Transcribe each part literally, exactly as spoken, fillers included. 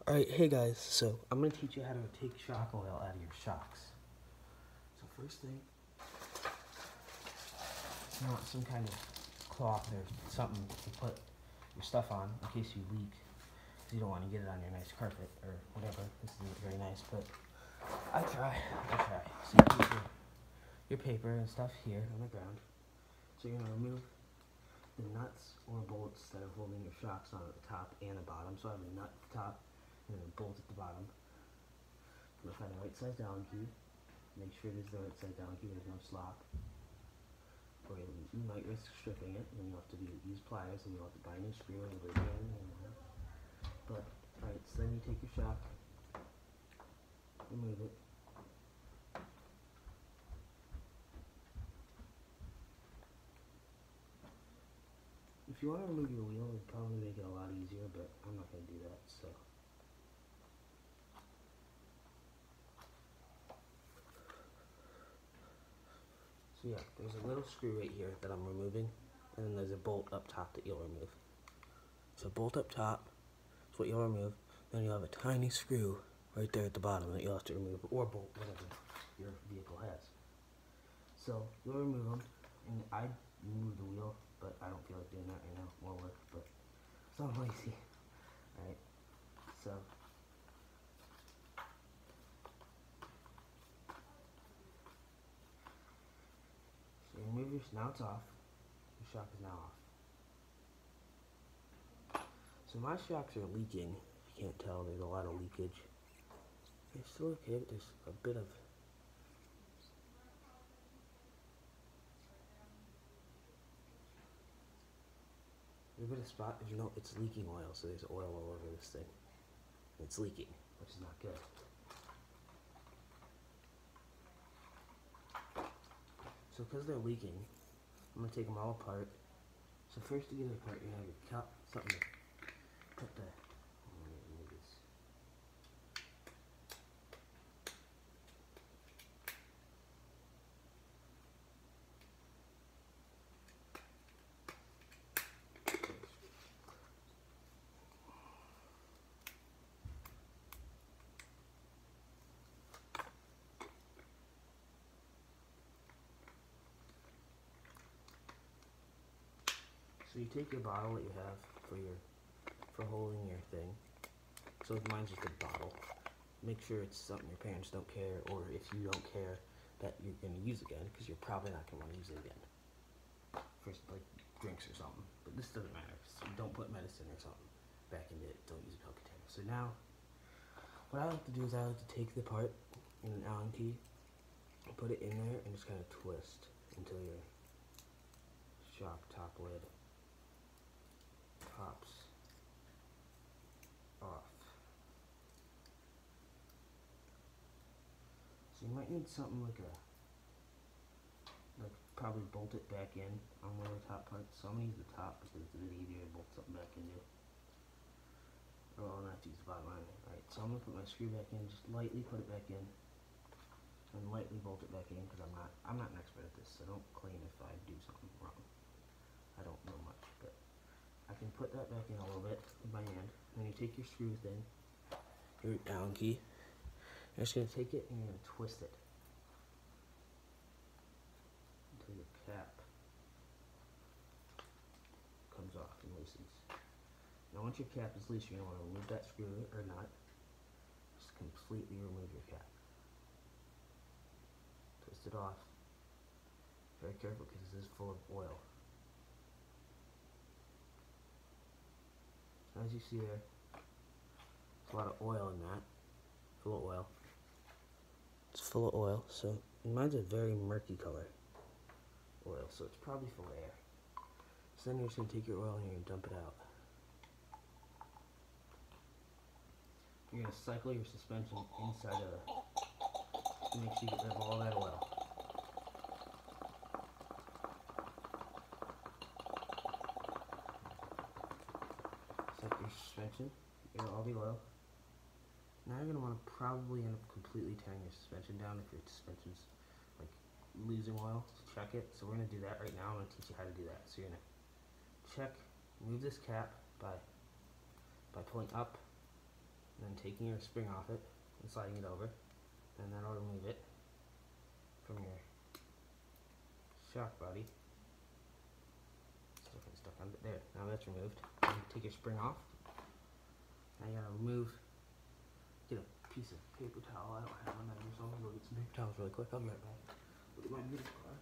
Alright, hey guys, so I'm going to teach you how to take shock oil out of your shocks. So first thing, you want some kind of cloth or something to put your stuff on in case you leak. Because you don't want to get it on your nice carpet or whatever. This isn't very nice, but I try, I try. So you put your, your paper and stuff here on the ground. So you're going to remove the nuts or bolts that are holding your shocks on at the top and the bottom. So I have a nut at the top and then a bolt at the bottom. I'm going to find the right side down key. Make sure it is the right side down key, there's no slop. Or you might risk stripping it, and you'll have to do, use pliers, and you'll have to buy a new screw and glue it in. And, but, alright, so then you take your shock, remove it. If you want to remove your wheel, it would probably make it a lot easier, but I'm not going to do that, so. So yeah, there's a little screw right here that I'm removing, and then there's a bolt up top that you'll remove. So bolt up top is what you'll remove, then you'll have a tiny screw right there at the bottom that you'll have to remove, or bolt, whatever your vehicle has. So you'll remove them, and I remove the wheel, but I don't feel like doing that right now, more work, but so I'm lazy. Alright, so So you remove your, now it's off, your shock is now off. So my shocks are leaking, if you can't tell, there's a lot of leakage. It's still okay, but there's a bit of, there's a bit of spot, if you know, it's leaking oil, so there's oil all over this thing. It's leaking, which is not good. So because they're leaking, I'm going to take them all apart. So first to get it apart, you have your cup, something to put the, oh, let me move this. So you take your bottle that you have for your for holding your thing. So mine's just a bottle. Make sure it's something your parents don't care, or if you don't care that you're going to use again, because you're probably not going to want to use it again. For like drinks or something. But this doesn't matter. So don't put medicine or something back into it. Don't use a Coke container. So now, what I like to do is I like to take the part in an Allen key, put it in there, and just kind of twist until your shock top lid pops off. So you might need something like a, like probably bolt it back in on one of the top parts. So I'm going to use the top because it's a bit easier to bolt something back into. Or I'll not use the bottom either. Alright, so I'm going to put my screw back in, just lightly put it back in, and lightly bolt it back in because I'm not, I'm not an expert at this, so don't claim if I do something wrong. I don't know much, but I can put that back in a little bit with my hand. Then you take your screw thing, your Allen key. You're just going to take it and you're going to twist it until your cap comes off and loosens. Now once your cap is loose, you're going to want to remove that screw or not. Just completely remove your cap. Twist it off. Very careful because this is full of oil. As you see there, there's a lot of oil in that. Full of oil. It's full of oil, so mine's a very murky color oil, so it's probably full of air. So then you're just going to take your oil and you're going to dump it out. You're going to cycle your suspension inside of it to make sure you get rid of all that oil. Set your suspension, get all the oil. Now you're going to want to probably end up completely tearing your suspension down if your suspension's like losing oil to check it. So we're going to do that right now. I'm going to teach you how to do that. So you're going to check, move this cap by by pulling up and then taking your spring off it and sliding it over, and that'll remove it from your shock body. Still kind of stuck on it there. Now that's removed. And take your spring off. Now you gotta remove. Get a piece of paper towel. I don't have one there, so I'm gonna go get some paper towels really quick. I'll be right back. Look at my music car.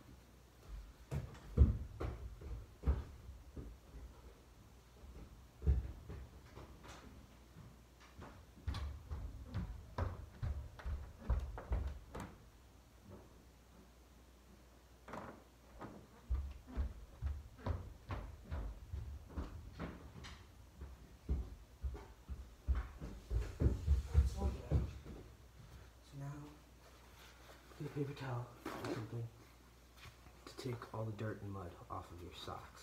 Get a paper towel or something to take all the dirt and mud off of your socks.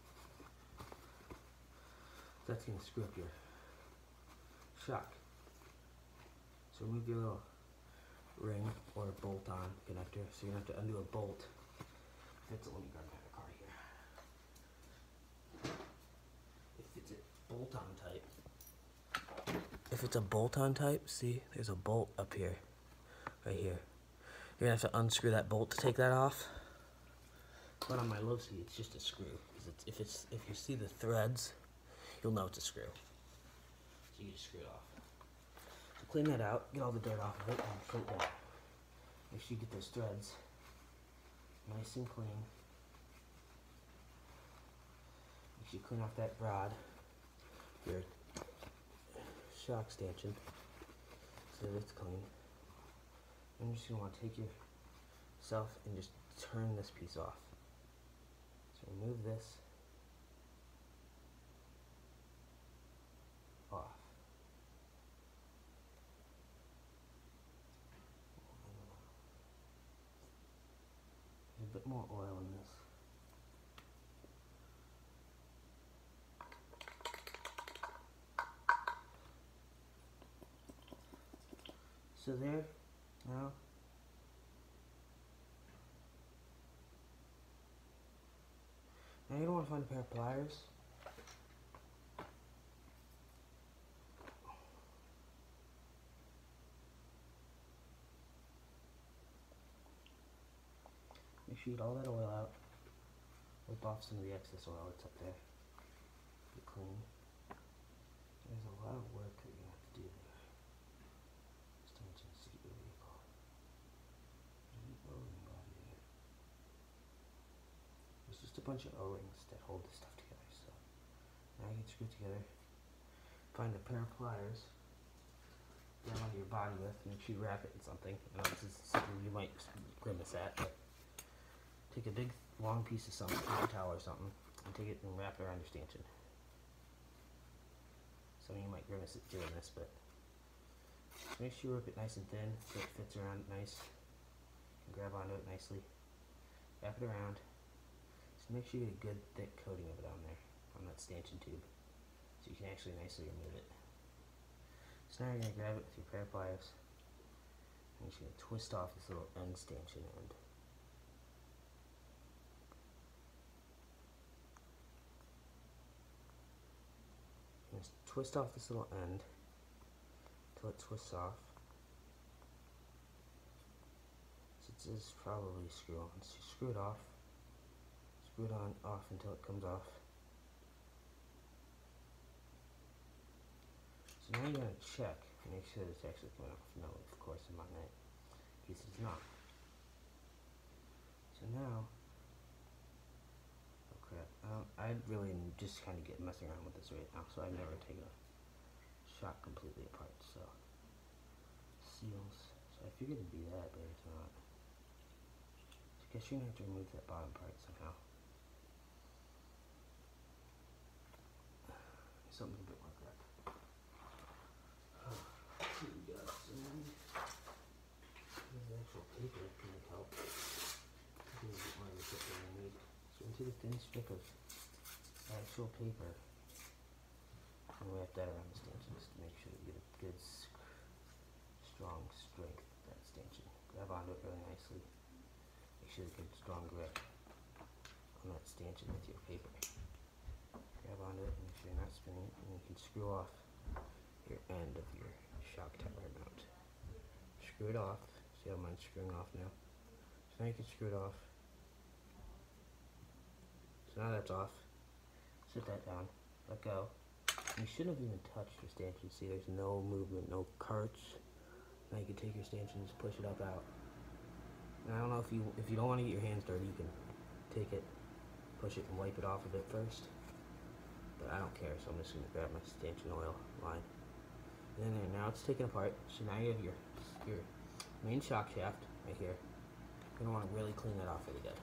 That's going to screw up your shock. So remove your little ring or bolt on connector. So you're going to have to undo a bolt. That's let me grab my car here. If it's a bolt on type. If it's a bolt on type, see there's a bolt up here. Right here. You're gonna have to unscrew that bolt to take that off. But on my losi, it's just a screw. It's, if it's if you see the threads, you'll know it's a screw. So you just screw it off. So clean that out, get all the dirt off of it, and put it there. Make sure you get those threads nice and clean. Make sure you clean off that rod, your shock stanchion, so that it's clean. And you're just going to want to take yourself and just turn this piece off. So remove this off. There's a bit more oil in this. So there. Now, now you don't want to find a pair of pliers. Make sure you get all that oil out. Wipe off some of the excess oil that's up there. Be clean. There's a lot of work that you have to do there. There's just a bunch of O-rings that hold this stuff together. So now you can screw it together. Find a pair of pliers. Grab onto your body with. Make sure you wrap it in something. I know this is something you might grimace at, but take a big long piece of something, paper towel or something, and take it and wrap it around your stanchion. Some of you might grimace at doing this, but just make sure you rip it nice and thin so it fits around nice. And grab onto it nicely. Wrap it around. Just make sure you get a good thick coating of it on there, on that stanchion tube, so you can actually nicely remove it. So now you're going to grab it with your pair of pliers, and you're just going to twist off this little end stanchion end. Just twist off this little end until it twists off. So it is probably screw on. So you screw it off. Screw it on off until it comes off. So now you're going to check and make sure that it's actually coming off. No, of course, in my net, in case it's not. So now, oh crap, um, I really just kind of get messing around with this right now, so I've never taken a shot completely apart. So seals. So I figured it'd be that, but it's not. So I guess you're gonna have to remove that bottom part somehow. Something a bit more crap. Oh, here we go. So there's the actual paper that can help. I think it's more of the paper I need. So into the thin strip of actual paper, and wrap that around the stanchion just to make sure that you get a good, strong strength of that stanchion. Grab onto it really nicely. Make sure you get a strong grip on that stanchion with your paper. Grab onto it and make sure you're not spinning it, and you can screw off your end of your shock tower mount. Screw it off. See how mine's screwing off now? So now you can screw it off. So now that's off. Sit that down. Let go. You shouldn't have even touched your stanchion. See, there's no movement, no carts. Now you can take your stanchion and just push it up out. And I don't know if you if you don't want to get your hands dirty, you can take it, push it, and wipe it off a bit first. But I don't care, so I'm just gonna grab my stanchion oil line. And then there, now it's taken apart. So now you have your your main shock shaft right here. You're gonna want to really clean that off really good.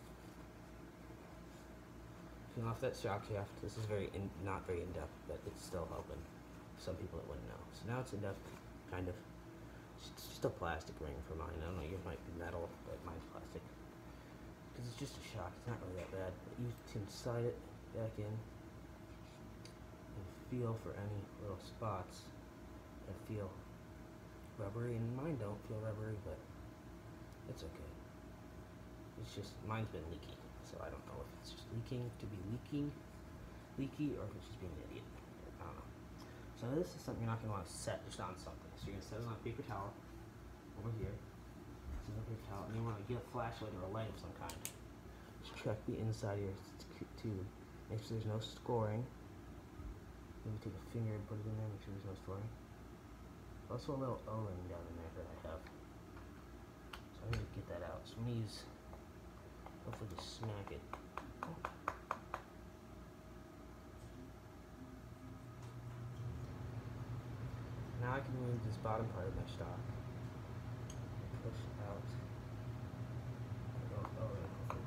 Clean off that shock shaft. This is very in, not very in depth, but it's still helping some people that wouldn't know. So now it's in depth, kind of. It's just a plastic ring for mine. I don't know, yours might be metal, but mine's plastic. Because it's just a shock, it's not really that bad. But you can slide it back in and feel for any little spots that feel rubbery. And mine don't feel rubbery, but it's okay. It's just, mine's been leaky, so I don't know if it's just leaking to be leaking, leaky, or if it's just being an idiot. I don't know. So this is something you're not going to want to set just on something. So you're going to set it on a paper towel over here. This is a paper towel. And you want to get a flashlight or a light of some kind. Just check the inside of your tube. Make sure there's no scoring. Maybe take a finger and put it in there. Make sure there's no scoring. Also a little O-ring down in there that I have. So I'm going to get that out. So I'm going to use, hopefully just smack it. Now I can move this bottom part of my stock. Push out. Oh, oh, yeah.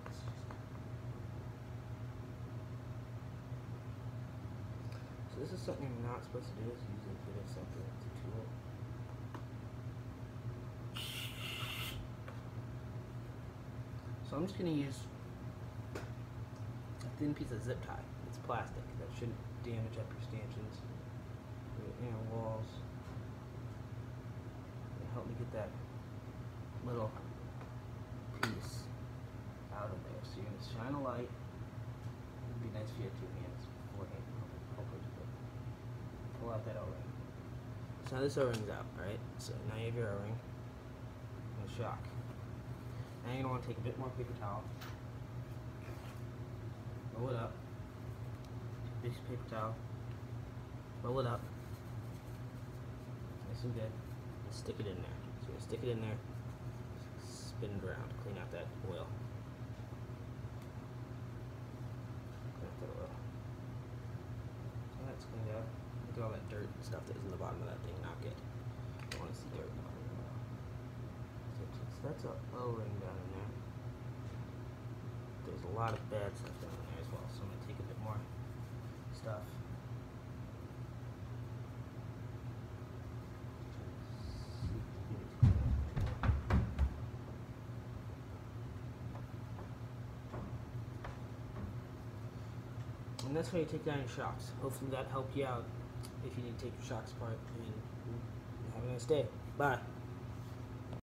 So this is something you're not supposed to do, is use a bit of something as a tool. So I'm just going to use a thin piece of zip tie. It's plastic. That shouldn't damage up your stanchions, your inner walls. Help me get that little piece out of there. So you're going to shine a light. It would be nice if you had two hands beforehand. Hopefully you could pull out that O-ring. So now this O-ring's out, alright? So now you have your O-ring and a shock. Now you're going to want to take a bit more paper towel. Roll it up. Big paper towel. Roll it up. Nice and good. Stick it in there. So you're going to stick it in there, spin it around, clean out that oil. Clean out that oil. So that's cleaned out. Look at all that dirt and stuff that is in the bottom of that thing, not good. You don't want to see dirt in the bottom of the oil. So, so that's a O-ring down in there. There's a lot of bad stuff down in there as well, so I'm going to take a bit more stuff. And that's how you take down your shocks. Hopefully that helped you out if you need to take your shocks apart. And have a nice day. Bye.